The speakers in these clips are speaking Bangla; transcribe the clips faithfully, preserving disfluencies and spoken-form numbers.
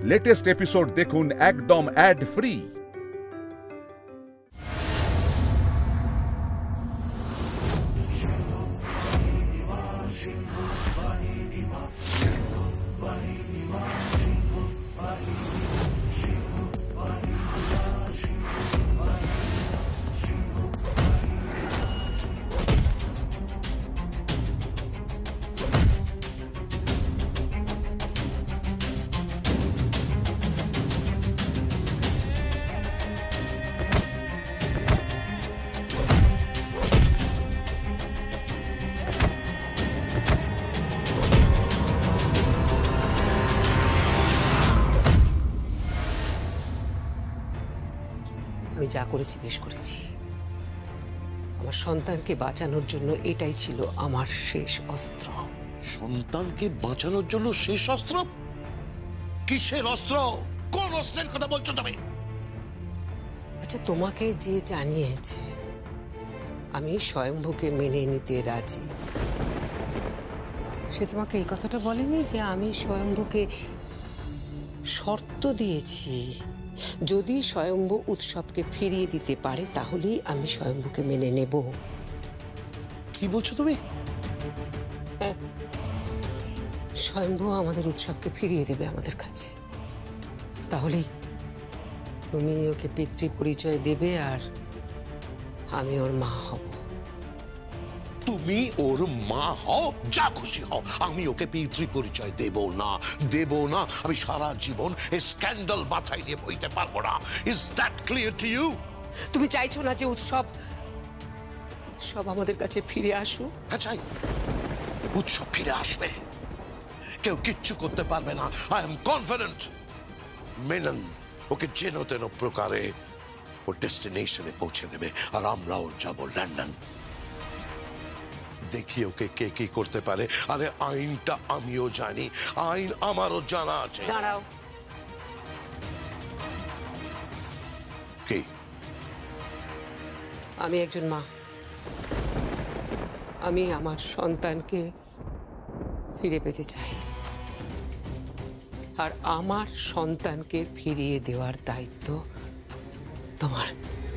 লেটেস্ট এপিসোড দেখুন একদম অ্যাড ফ্রি। আমি যা করেছি বেশ করেছি। আমার সন্তানকে বাঁচানোর জন্য এটাই ছিল আমার শেষ অস্ত্র। সন্তানকে বাঁচানোর জন্য শেষ অস্ত্র? কিসের অস্ত্র? কোন অস্ত্রের কথা বলছো তুমি? আচ্ছা, তোমাকে যে জানিয়েছে আমি স্বয়ম্ভুকে মেনে নিতে রাজি, সে তোমাকে এই কথাটা বলেনি যে আমি স্বয়ম্ভুকে শর্ত দিয়েছি যদি স্বয়ম্ভু উৎসবকে ফিরিয়ে দিতে পারে তাহলেই আমি স্বয়ম্ভুকে মেনে নেব? কি বলছো তুমি? হ্যাঁ, স্বয়ম্ভু আমাদের উৎসবকে ফিরিয়ে দেবে আমাদের কাছে, তাহলেই তুমি ওকে পিতৃ পরিচয় দেবে আর আমি ওর মা হব। তুমি ওর মা হও, যা খুশি হও, আমি ওকে পিতৃ পরিচয় দেব না, দেব না। আমি সারা জীবন এই স্ক্যান্ডাল মাথায় নিয়ে বইতে পারবো না। Is that clear to you? তুমি চাইছো না যে উৎসব উৎসব আমাদের কাছে ফিরে আসুক? হ্যাঁ, চাই। উৎসব ফিরে আসবে, কেউ কিচ্ছু করতে পারবে না। I am confident. মেনন ওকে যেন তেন প্রকারে ও ডেস্টিনেশনে পৌঁছে দেবে, আর আমরাও যাব লন্ডন। দেখি ওকে কে কি করতে পারে। আরে আইনটা আমিও জানি, আইন আমারও জানা আছে। দাঁড়াও, কি? আমি একজন মা, আমি আমার সন্তানকে ফিরে পেতে চাই, আর আমার সন্তানকে ফিরিয়ে দেওয়ার দায়িত্ব তোমার।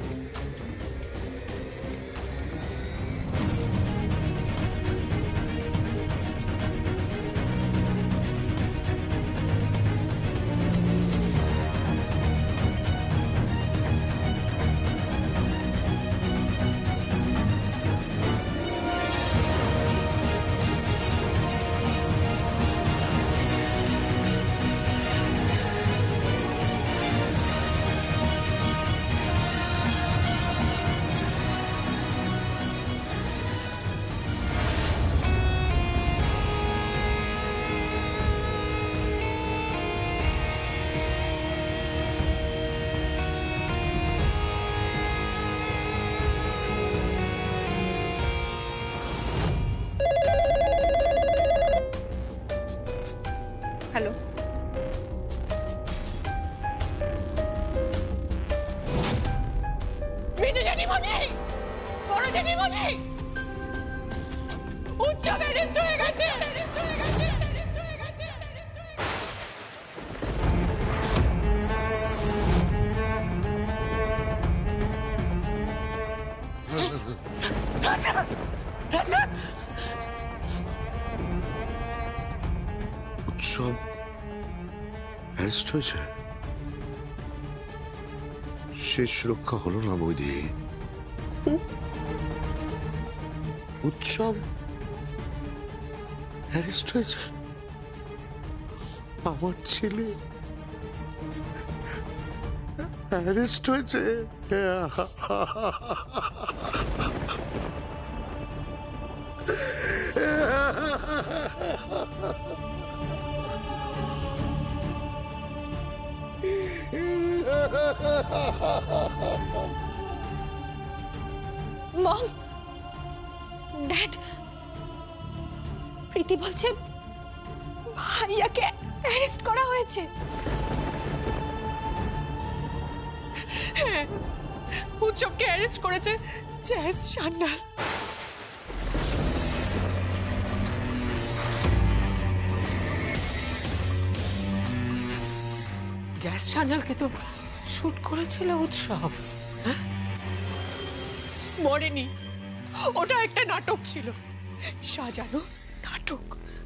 হ্যালো, মেজো জেঠিমণি, বড় জেঠিমণি, উৎসব অ্যারেস্ট হয়ে গেছে, অ্যারেস্ট হয়ে গেছে, অ্যারেস্ট হয়ে গেছে, অ্যারেস্ট হয়ে গেছে। উৎসব অ্যারেস্ট হয়েছে? শেষ রক্ষা হলো না বৌদি। উৎসব অ্যারেস্ট হয়েছে? আমার ছেলে অ্যারেস্ট হয়েছে? মম, ড্যাড, প্রীতি বলছে ভাইয়াকে অ্যারেস্ট করা হয়েছে। হ্যাঁ, উৎসবকে অ্যারেস্ট করেছে জয়েশ সান্যাল। জ্যাজ চ্যানেলকে তো শুট করেছিল উৎসব। হ্যাঁ, মরেনি, ওটা একটা নাটক ছিল, সাজানো নাটক।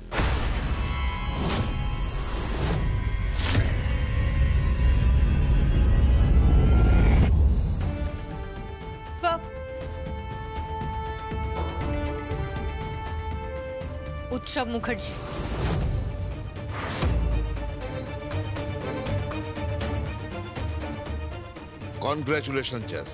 উৎসব মুখার্জি, কনগ্রাচুলেশন জ্যাস।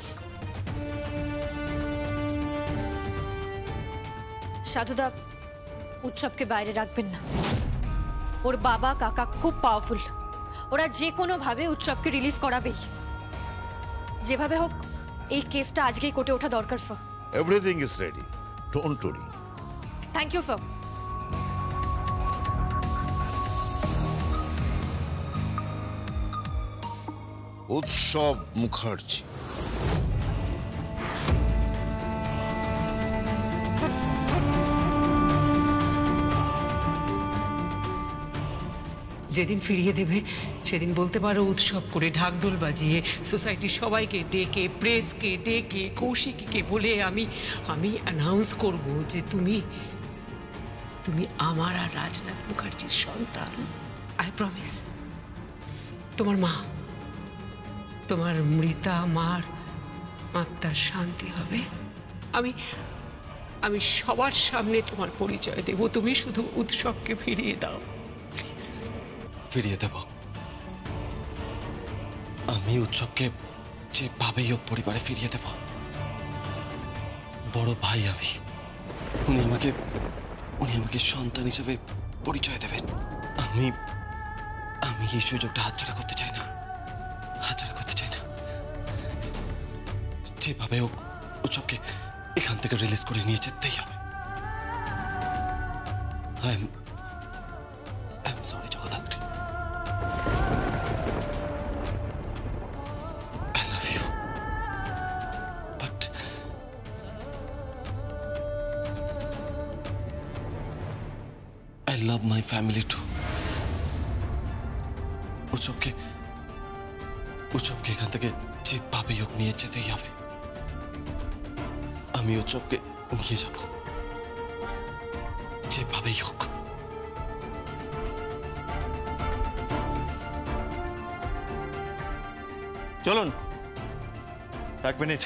সাধুদা, উৎসবকে বাইরে রাখবেন না। ওর বাবা কাকা খুব পাওয়ারফুল, ওরা যে কোনো ভাবে উৎসবকে রিলিজ করাবেই। যেভাবে হোক এই কেসটা আজকেই কোর্টে ওঠা দরকার sir. Everything is ready, don't worry. Thank you sir. Utsav Mukherjee, যেদিন ফিরিয়ে দেবে সেদিন বলতে পারো উৎসব করে ঢাকঢোল বাজিয়ে সোসাইটির সবাইকে ডেকে, প্রেসকে ডেকে, কৌশিককে বলে আমি আমি অ্যানাউন্স করব যে তুমি তুমি আমার আর রাজনাথ মুখার্জির সন্তান। I promise. তোমার মা, তোমার মৃতা মার আত্মার শান্তি হবে। আমি আমি সবার সামনে তোমার পরিচয় দেব। তুমি শুধু উৎসবকে ফিরিয়ে দাও প্লিজ। ফিরিয়ে দেব। আমি উৎসবকে যেভাবেই হোক পরিবারে ফিরিয়ে দেব। বড় ভাই আমি, উনি আমাকে উনি আমাকে সন্তান হিসেবে পরিচয় দেবেন। আমি আমি এই সুযোগটা হাতছাড়া করতে চাই না, হাতছাড়া করতে চাই না। যেভাবে হোক উৎসবকে এখান থেকে রিলিজ করে নিয়ে যেতেই হবে। I am I am sorry Jagaddhatri. I love you. But I love my family too. উৎসবকে উৎসবকে এখান থেকে যেভাবেই হোক নিয়ে যেতেই হবে। আমি উৎসবকে নিয়ে যাব যেভাবেই হোক। চলুন এক মিনিট।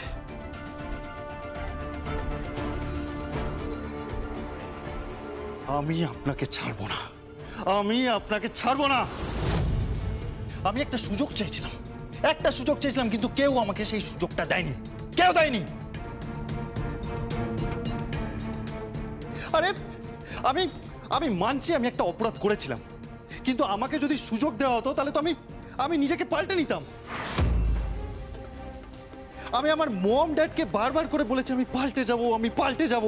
আমি আপনাকে ছাড়বো না, আমি আপনাকে ছাড়বো না। আমি একটা সুযোগ চাইছিলাম, একটা সুযোগ চাইছিলাম, কিন্তু কেউ আমাকে সেই সুযোগটা দেয়নি, কেউ দেয়নি। আরে আমি আমি মানছি আমি একটা অপরাধ করেছিলাম, কিন্তু আমাকে যদি সুযোগ দেওয়া হতো তাহলে তো আমি আমি নিজেকে পাল্টে নিতাম। আমি আমার মম ড্যাডকে বারবার করে বলেছি আমি পাল্টে যাব, আমি পাল্টে যাব।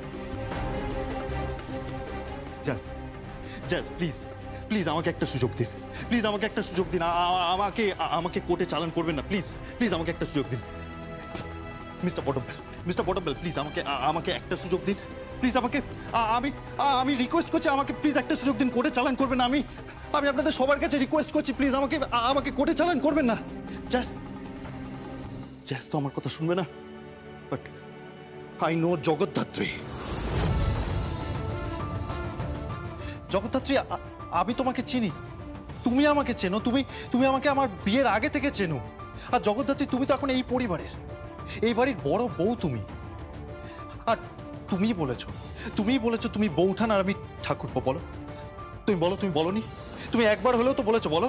জাস্ট জাস্ট প্লিজ প্লিজ আমাকে একটা সুযোগ দিন, প্লিজ আমাকে একটা সুযোগ দিন। আমাকে আমাকে কোর্টে চালান করবেন না, প্লিজ প্লিজ আমাকে একটা সুযোগ দিন। মিস্টার বটমবেল, মিস্টার বটমবেল প্লিজ আমাকে আমাকে একটা সুযোগ দিন, প্লিজ আমাকে। আমি আমি রিকোয়েস্ট করছি আমাকে প্লিজ একটা সুযোগ দিন, কোর্টে চালান করবেন না। আমি আমি আপনাদের সবার কাছে রিকোয়েস্ট করছি প্লিজ আমাকে আমাকে কোর্টে চালান করবেন না। জাস্ট জাস্ট তো আমার কথা শুনবে না, but I know Jagaddhatri. Jagaddhatri, আমি তোমাকে চিনি, তুমি আমাকে চেনো, তুমি তুমি আমাকে আমার বিয়ের আগে থেকে চেনো। আর জগদ্ধাত্রী, তুমি তো এখন এই পরিবারের, এই বাড়ির বড় বউ তুমি। আর তুমি বলেছো তুমিই বলেছো তুমি বৌঠান আর আমি ঠাকুরপো। বলো, তুমি বলো, তুমি বলনি? তুমি একবার হলেও তো বলেছো, বলো।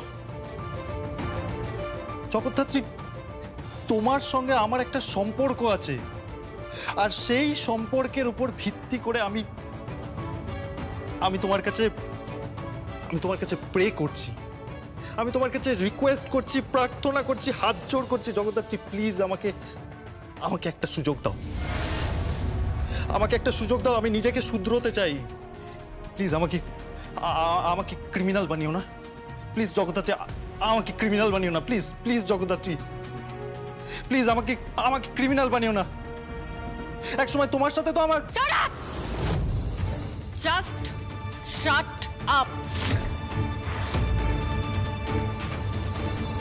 জগদ্ধাত্রী, তোমার সঙ্গে আমার একটা সম্পর্ক আছে, আর সেই সম্পর্কের উপর ভিত্তি করে আমি আমি তোমার কাছে আমি তোমার কাছে প্রে করছি, আমি তোমার কাছে রিকোয়েস্ট করছি, প্রার্থনা করছি, হাত জোড় করছি। জগদ্ধাত্রী প্লিজ আমাকে আমাকে একটা সুযোগ দাও, আমাকে একটা সুযোগ দাও। আমি নিজেকে শুধরোতে চাই, প্লিজ আমাকে আমাকে ক্রিমিনাল বানিও না, প্লিজ জগদ্ধাত্রী, আমাকে ক্রিমিনাল বানিও না, প্লিজ প্লিজ জগদ্ধাত্রী, প্লিজ আমাকে আমাকে ক্রিমিনাল বানিও না। এক সময় তোমার সাথে তো আমার। Just shut up.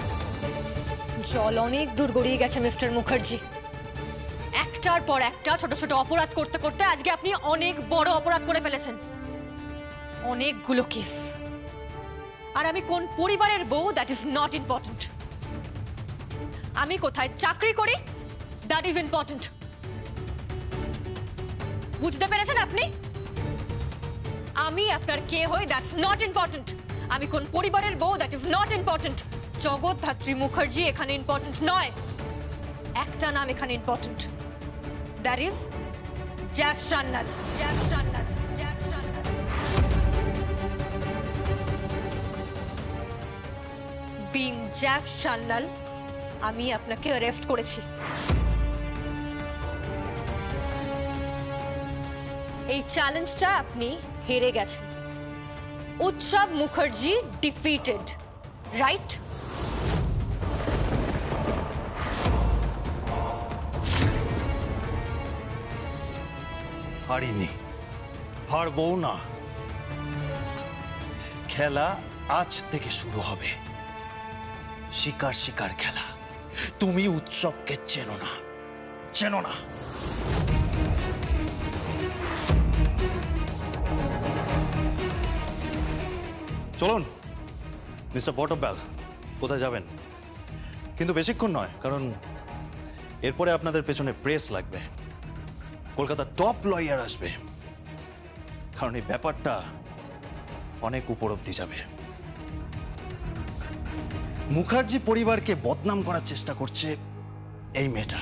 জল অনেক দূর গড়িয়ে গেছে মিস্টার মুখার্জি। একটার পর একটা ছোট ছোট অপরাধ করতে করতে আজকে আপনি অনেক বড় অপরাধ করে ফেলেছেন, অনেকগুলো কেস। আর আমি কোন পরিবারের বউ দ্যাট ইজ নট ইম্পর্টেন্ট, আমি কোথায় চাকরি করি দ্যাট ইজ ইম্পর্টেন্ট। বুঝতে পেরেছেন আপনি? আমি আপনার কে হই দ্যাটস নট ইম্পর্টেন্ট, আমি কোন পরিবারের বউ দ্যাট ইজ নট ইম্পর্টেন্ট। জগৎ ধাত্রী মুখার্জি এখানে ইম্পর্টেন্ট নয়, একটা নাম এখানে ইম্পর্টেন্ট, দ্যাট ইজ জ্যাফ সান্যাল। জ্যাফ সান্যাল, জ্যাফ সান্যাল। বিং জ্যাফ সান্যাল, আমি আপনাকে অ্যারেস্ট করেছি। এই চ্যালেঞ্জটা আপনি হেরে গেছেন। Utsav Mukherjee defeated, right? হারিনি, হারবো না। খেলা আজ থেকে শুরু হবে, শিকার শিকার খেলা। তুমি উৎসবকে চেনো না, চেনো না। চলুন মিস্টার বটব্যাল, কোথায় যাবেন? কিন্তু বেশিক্ষণ নয়, কারণ এরপরে আপনাদের পেছনে প্রেস লাগবে, কলকাতার টপ লয়ার আসবে, কারণ এই ব্যাপারটা অনেক উপর অব্দি যাবে। মুখার্জি পরিবারকে বদনাম করার চেষ্টা করছে এই মেয়েটা।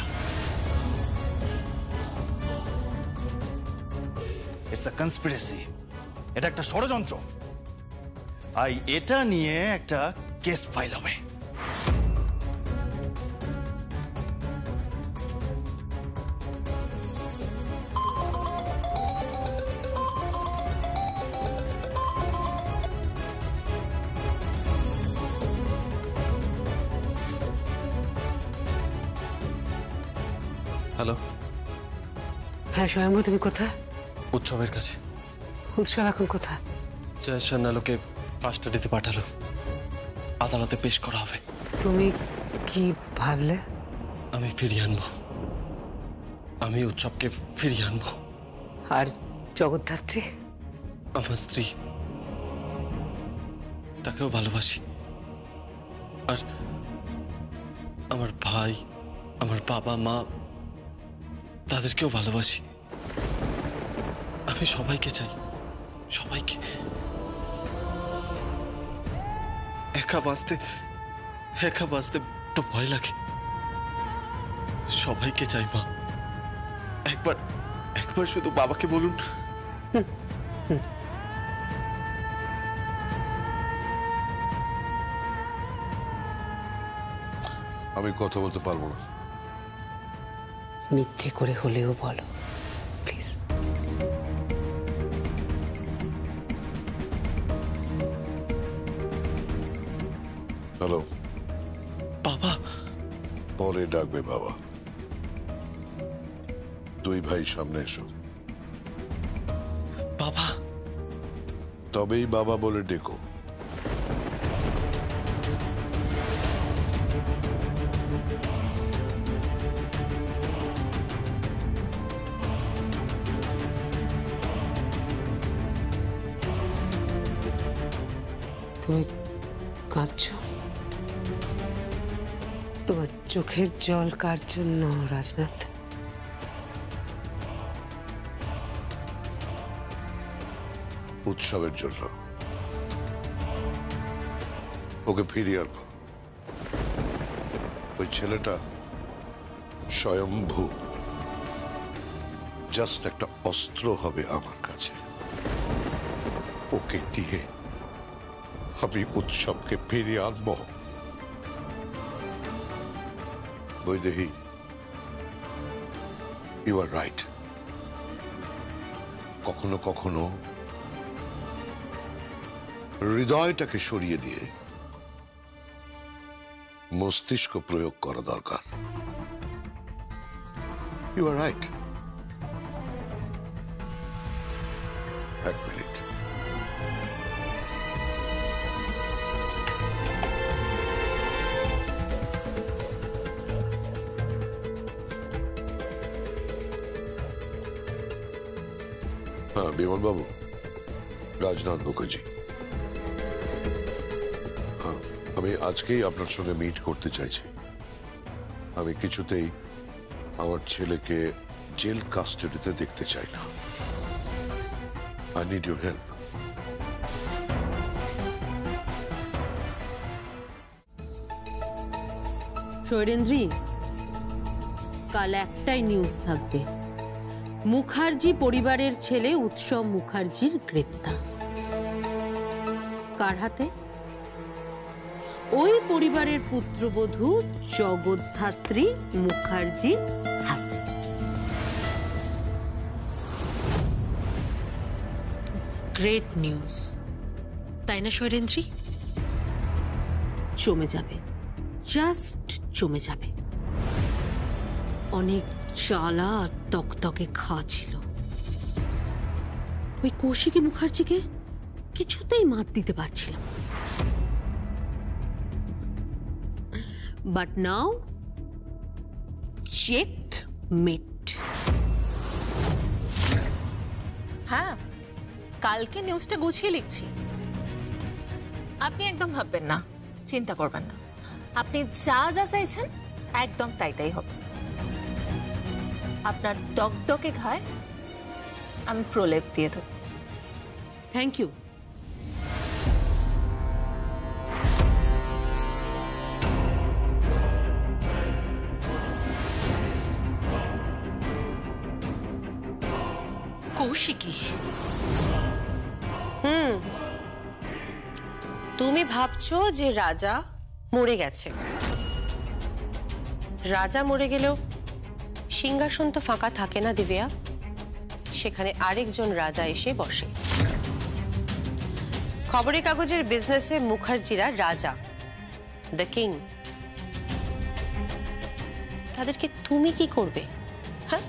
ইটস আ কনস্পিরেসি, এটা একটা ষড়যন্ত্র। আর এটা নিয়ে একটা কেস ফাইল হবে। হ্যালো, হ্যাঁ স্বয়ম্ভু, তুমি কোথায়? উৎসবের কাছে। উৎসব এখন কোথায়? জয় সান্যালকে কাস্টাডিতে পাঠালো, আদালতে পেশ করা হবে। তুমি কি ভাবলে? আমি ফিরিয়ে আনবো, আমি উৎসবকে ফিরিয়ে আনবো। আর জগদ্ধাত্রী? আমার স্ত্রী, তাকেও ভালোবাসি। আর আমার ভাই, আমার বাবা মা, তাদেরকেও ভালোবাসি। আমি সবাইকে চাই, সবাইকে। একা বাঁচতে একা বাঁচতে একটু ভয় লাগে। সবাইকে চাই মা। একবার একবার শুধু বাবাকে বলুন। আমি কথা বলতে পারবো না। মিথ্যে করে হলেও বলো প্লিজ। হ্যালো বাবা। পরে ডাকবে বাবা। দুই ভাই সামনে এসো। বাবা। তবেই বাবা বলে ডেকো। তুমি কাঁদছো? তোমার চোখের জল কার জন্য রাজনাথ? উৎসবের জন্য। ওকে ফিরিয়ে আনবো। ওই ছেলেটা স্বয়ম্ভু জাস্ট একটা অস্ত্র হবে আমার কাছে। ওকে দিয়ে আমি উৎসবকে ফিরিয়ে আনবো। Baidehi, you are right. কখনো কখনো হৃদয়টাকে সরিয়ে দিয়ে মস্তিষ্ক প্রয়োগ করা দরকার। You are right. এক মিনিট। হ্যাঁ বিমল বাবু, রাজনাথ মুখার্জি। হ্যাঁ, আমি আজকেই আপনার সঙ্গে মিট করতে চাইছি। আমি কিছুতেই আমার ছেলেকে জেল কাস্টাডিতে দেখতে চাই না। I need your help. Shailendri, কাল একটাই নিউজ থাকবে, মুখার্জি পরিবারের ছেলে উৎসব মুখার্জির গ্রেপ্তার। কার হাতে? ওই পরিবারের পুত্রবধূ জগদ্ধাত্রী মুখার্জির হাতে। গ্রেট নিউজ, তাই না শৈলেন্দ্রী? জমে যাবে, জাস্ট জমে যাবে। অনেক জ্বালা আর তকতকে খাওয়া ছিল। ওই কৌশিকী মুখার্জিকে কিছুতেই মাত দিতে পারছিলাম। But now check mate. হ্যাঁ, কালকে নিউজটা গুছিয়ে লিখছি। আপনি একদম ভাববেন না, চিন্তা করবেন না। আপনি যা যা চাইছেন একদম তাই তাই হবে। আপনার দগদগে ঘায়ে আমি প্রলেপ দিয়ে দেব। Thank you. কৌশিকী, হুম, তুমি ভাবছো যে রাজা মরে গেছে। রাজা মরে গেলেও সিংহাসন তো ফাঁকা থাকে না দিব্যা, সেখানে আরেকজন রাজা এসে বসে। খবরের কাগজের বিজনেসে মুখার্জিরা রাজা, দ্য কিং। তাদেরকে তুমি কি করবে? হ্যাঁ,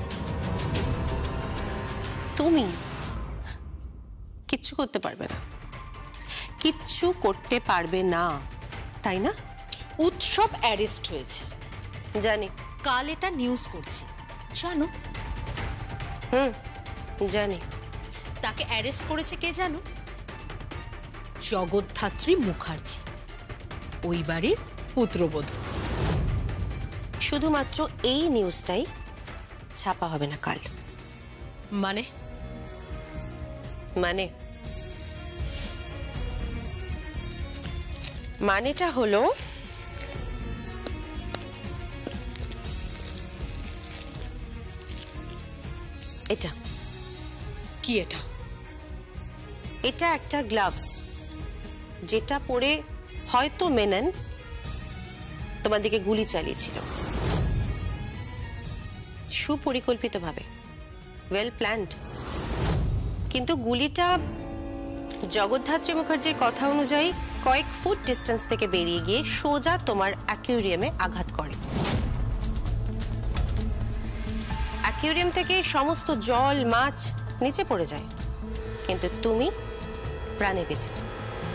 তুমি কিচ্ছু করতে পারবে না, কিচ্ছু করতে পারবে না, তাই না? উৎসব অ্যারেস্ট হয়েছে জানি, কাল এটা নিউজ করছি, জানো? হুম, জানি। তাকে অ্যারেস্ট করেছে কে জানো? জগদ্ধাত্রী মুখার্জি, ওই বাড়ির পুত্রবধূ। শুধুমাত্র এই নিউজটাই ছাপা হবে না কাল। মানে? মানে মানেটা হলো এটা। কি এটা? এটা একটা গ্লাভস, যেটা পরে হয়তো মেনন তোমার দিকে গুলি চালিয়েছিল, সুপরিকল্পিতভাবে, ওয়েল প্ল্যান্ড। কিন্তু গুলিটা জগদ্ধাত্রী মুখার্জির কথা অনুযায়ী কয়েক ফুট ডিস্টেন্স থেকে বেরিয়ে গিয়ে সোজা তোমার অ্যাকুয়ারিয়ামে আঘাত করে। অ্যাকুয়ারিয়াম থেকে সমস্ত জল মাছ নিচে পড়ে যায়, কিন্তু তুমি প্রাণে বেঁচে যাও।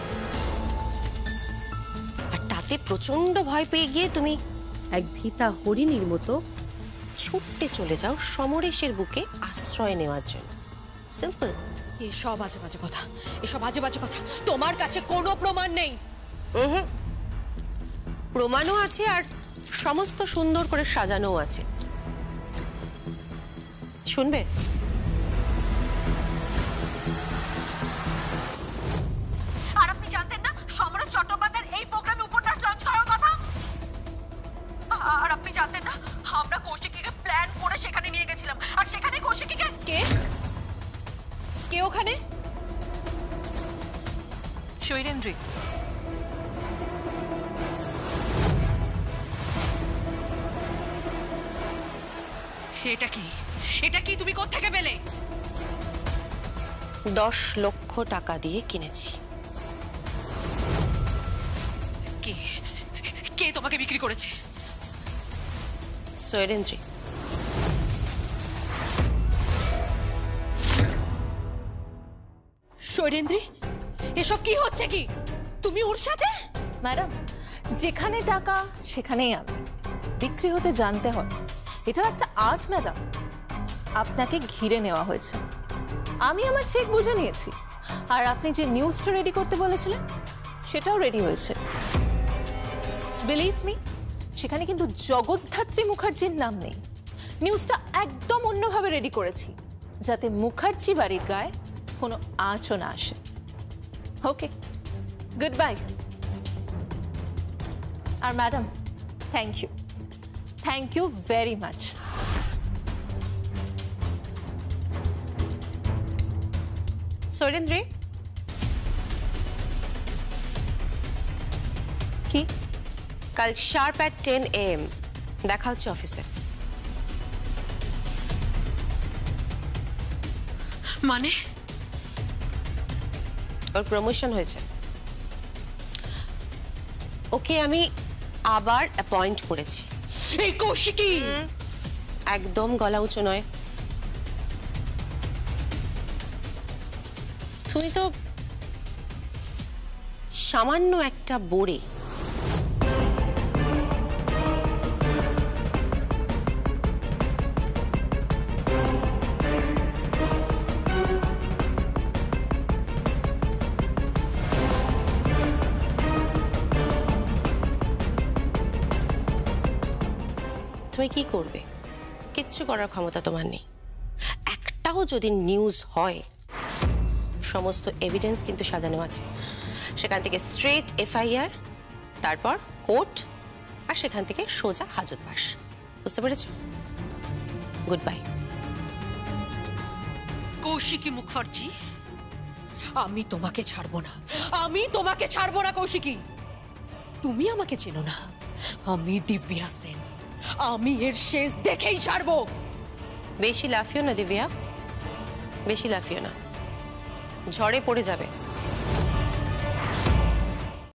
আর তাতে প্রচন্ড ভয় পেয়ে গিয়ে তুমি এক ভীতা হরিণীর মতো ছুটতে চলে যাও সমরেশের বুকে আশ্রয় নেওয়ার জন্য। সিম্পল। এসব আজে বাজে কথা, এসব আজে বাজে কথা। তোমার কাছে কোনো প্রমাণ নেই? হুম, প্রমাণও আছে আর সমস্ত সুন্দর করে সাজানো আছে। শুনবে? আর আপনি জানতেন না সমরেশ চট্টোপাধ্যায়ের এই প্রোগ্রামে উপন্যাস লঞ্চ করার কথা? আর আপনি জানতেন না আমরা কৌশিকীকে প্ল্যান করে সেখানে নিয়ে গেছিলাম, আর সেখানে কৌশিকীকে কে কে ওখানে? শৈলেন্দ্রী, এটা কি? এটা কি তুমি কোত্থেকে পেলে? দশ লক্ষ টাকা দিয়ে কিনেছি। কে কে তোমাকে বিক্রি করেছে? শৈলেন্দ্রী। শৈলেন্দ্রী, এসব কি হচ্ছে? কি তুমি ওর সাথে? ম্যাডাম, যেখানে টাকা সেখানেই আমি। বিক্রি হতে জানতে হয়, এটা একটা আর্ট ম্যাডাম। আপনাকে ঘিরে নেওয়া হয়েছে। আমি আমার চেক বুঝে নিয়েছি, আর আপনি যে নিউজটা রেডি করতে বলেছিলেন সেটাও রেডি হয়েছে। বিলিভ মি, সেখানে কিন্তু জগদ্ধাত্রী মুখার্জির নাম নেই। নিউজটা একদম অন্যভাবে রেডি করেছি, যাতে মুখার্জি বাড়ির গায়ে কোনো আঁচও না আসে। Okay, good bye. আর madam, thank you, thank you very much. Sairendri, কি? কাল sharp at ten A M দেখা হচ্ছে অফিসে। মানে? ওর প্রমোশন হয়েছে, ওকে আমি আবার অ্যাপয়েন্ট করেছি। এই কৌশিকী! একদম গলা উঁচু নয়। তুমি তো সামান্য একটা বড়ে। তুমি কি করবে? কিচ্ছু করার ক্ষমতা তোমার নেই। একটাও যদি নিউজ হয়, সমস্ত এভিডেন্স কিন্তু সাজানো আছে। সেখান থেকে স্ট্রেট এফআইআর, তারপর কোর্ট, আর সেখান থেকে সোজা হাজতবাস। বুঝতে পেরেছ? Good bye. কৌশিকী মুখার্জি, আমি তোমাকে ছাড়বো না, আমি তোমাকে ছাড়বো না কৌশিকী। তুমি আমাকে চেনো না, আমি দিব্যা সেন, আমি এর শেষ দেখেই ছাড়বো। বেশি লাফিও না দিব্যা, বেশি লাফিও না, ঝড়ে পড়ে যাবে।